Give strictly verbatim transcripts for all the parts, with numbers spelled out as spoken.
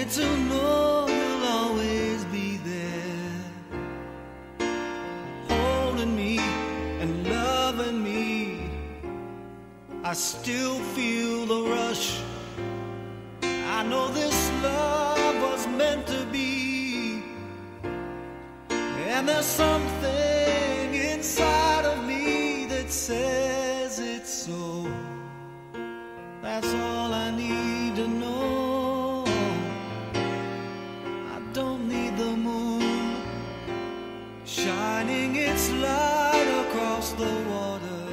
only to know you'll always be there, holding me and loving me. I still feel the rush. I know this love was meant to be, and there's something inside of me that says it's so. That's all I need to know. I don't need the moon shining its light across the water,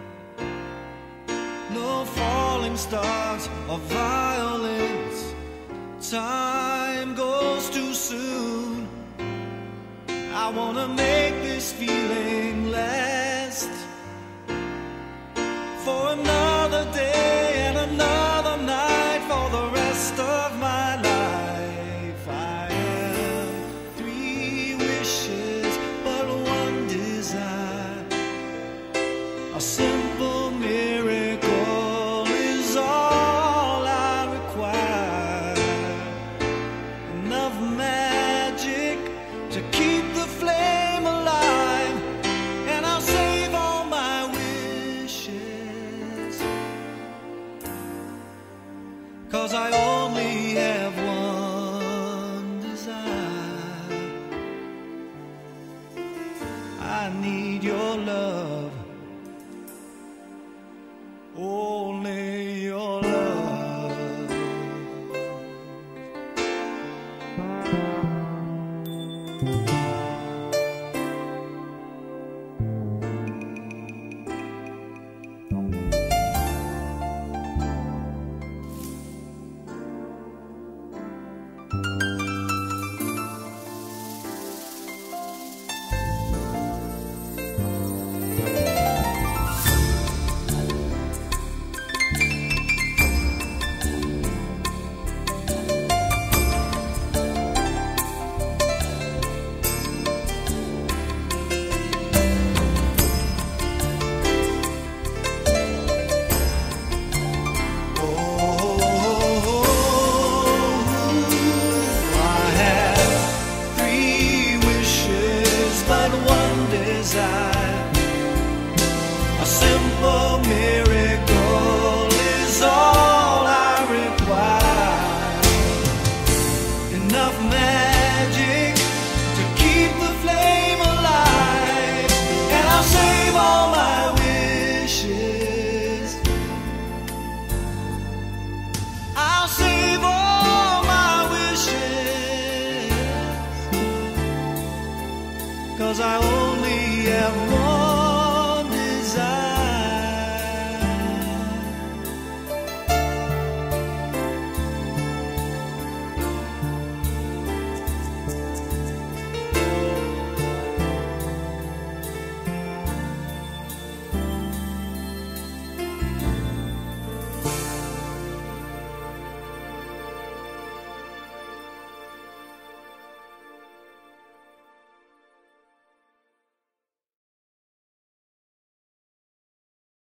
no falling stars or violins. Time goes too soon. I wanna make this feeling last for another day and another night, for the rest of my life. I have three wishes, but one desire. A simple miracle is all I require. Enough magic to keep the flame alive, and I'll save all my wishes, 'cause I only have one desire. I need your love, only your love. A simple miracle is all I require. Enough magic to keep the flame alive, and I'll save all my wishes. I'll save all my wishes, 'cause I only have one.